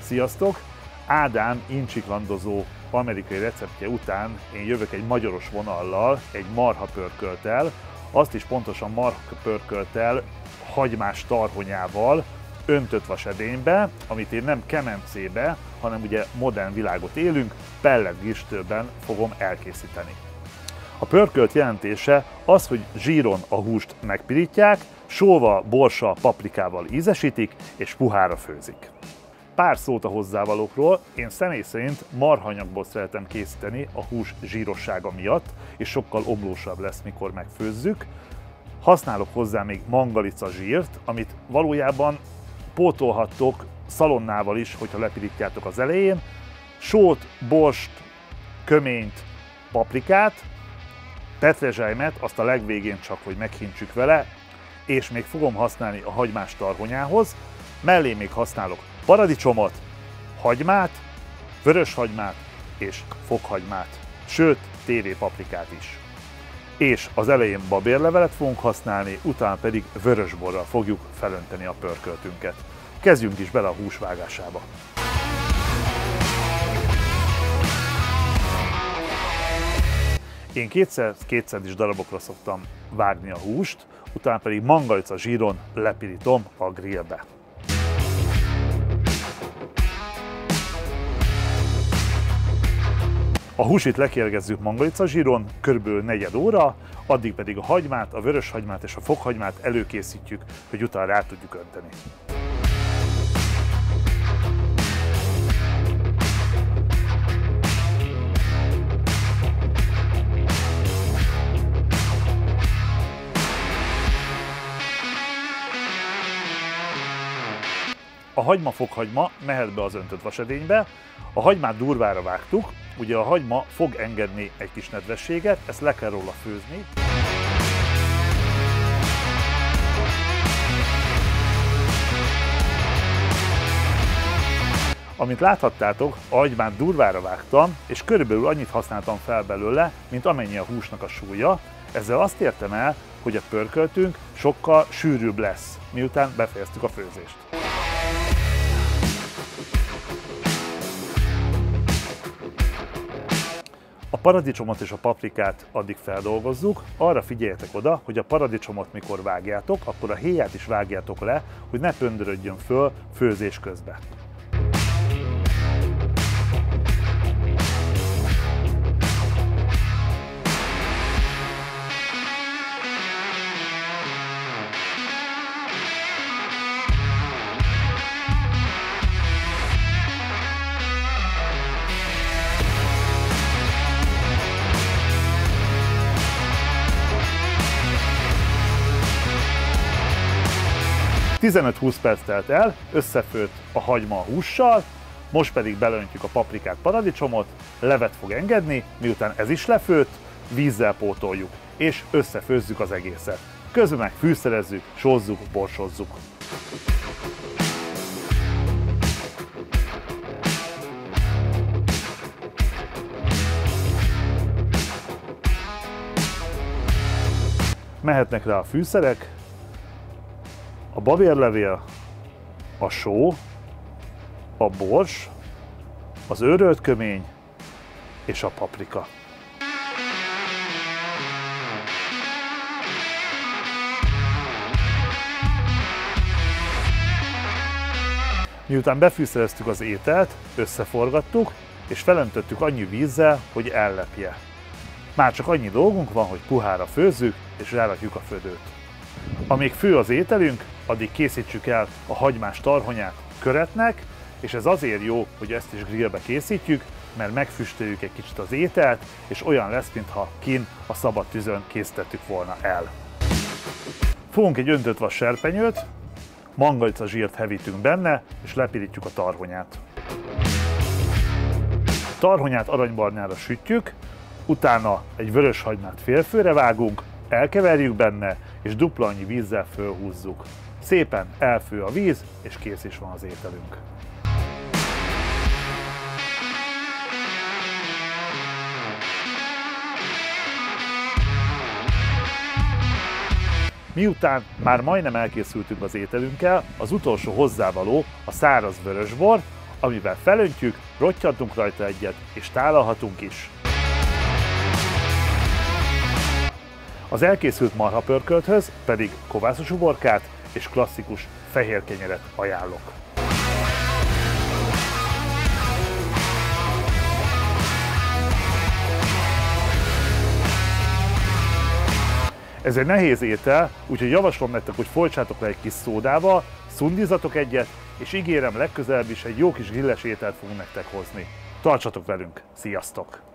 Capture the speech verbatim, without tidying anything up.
Sziasztok! Ádám incsiklandozó amerikai receptje után én jövök egy magyaros vonallal, egy marhapörkölttel, azt is pontosan marhapörkölttel, hagymás tarhonyával, öntött vasedénybe, amit én nem kemencébe, hanem ugye modern világot élünk, pelletgistőben fogom elkészíteni. A pörkölt jelentése az, hogy zsíron a húst megpirítják, sóval, borssal, paprikával ízesítik és puhára főzik. Pár szót a hozzávalókról, én személy szerint marhanyagból szeretem készíteni a hús zsírossága miatt, és sokkal omlósabb lesz, mikor megfőzzük. Használok hozzá még mangalica zsírt, amit valójában pótolhattok szalonnával is, hogyha lepirítjátok az elején. Sót, borst, köményt, paprikát, petrezselymet, azt a legvégén csak, hogy meghintsük vele, és még fogom használni a hagymás tarhonyához. Mellé még használok paradicsomot, hagymát, vöröshagymát és fokhagymát, sőt tévépaprikát is. És az elején babérlevelet fogunk használni, utána pedig vörösborral fogjuk felönteni a pörköltünket. Kezdjünk is bele a hús vágásába. Én kétszáz-kétszáz darabokra szoktam vágni a húst, utána pedig mangalica zsíron lepirítom a grillbe. A húsit lekérgezzük mangalica zsíron körülbelül negyed óra, addig pedig a hagymát, a vöröshagymát és a fokhagymát előkészítjük, hogy utána rá tudjuk önteni. A hagyma-fokhagyma mehet be az öntött vasedénybe, a hagymát durvára vágtuk, ugye a hagyma fog engedni egy kis nedvességet, ezt le kell róla főzni. Amint láthattátok, a hagymát durvára vágtam, és körülbelül annyit használtam fel belőle, mint amennyi a húsnak a súlya. Ezzel azt értem el, hogy a pörköltünk sokkal sűrűbb lesz, miután befejeztük a főzést. A paradicsomot és a paprikát addig feldolgozzuk, arra figyeljetek oda, hogy a paradicsomot mikor vágjátok, akkor a héját is vágjátok le, hogy ne pöndörödjön föl főzés közben. tizenöt-húsz perc telt el, összefőtt a hagyma a hússal, most pedig belöntjük a paprikát, paradicsomot, levet fog engedni, miután ez is lefőtt, vízzel pótoljuk, és összefőzzük az egészet. Közben meg fűszerezzük, sózzuk, borsozzuk. Mehetnek rá a fűszerek, a babérlevél, a só, a bors, az őrölt kömény és a paprika. Miután befűszereztük az ételt, összeforgattuk és felöntöttük annyi vízzel, hogy ellepje. Már csak annyi dolgunk van, hogy puhára főzzük és rárakjuk a födőt. Amíg fő az ételünk, addig készítsük el a hagymás tarhonyát köretnek, és ez azért jó, hogy ezt is grillbe készítjük, mert megfüstöljük egy kicsit az ételt, és olyan lesz, mintha kint a szabad tűzön készítettük volna el. Fogunk egy öntött vas serpenyőt, mangalica zsírt hevítünk benne, és lepirítjuk a tarhonyát. A tarhonyát aranybarnára sütjük, utána egy vörös hagymát félfőre vágunk, elkeverjük benne, és dupla annyi vízzel fölhúzzuk. Szépen elfő a víz, és kész is van az ételünk. Miután már majdnem elkészültünk az ételünkkel, az utolsó hozzávaló a száraz vörösbor, amivel felöntjük, rottyantunk rajta egyet, és tálalhatunk is. Az elkészült marhapörkölthöz pedig kovászos uborkát és klasszikus fehér kenyeret ajánlok. Ez egy nehéz étel, úgyhogy javaslom nektek, hogy folytsátok le egy kis szódával, szundizatok egyet, és ígérem, legközelebb is egy jó kis grilles ételt fogunk nektek hozni. Tartsatok velünk, sziasztok!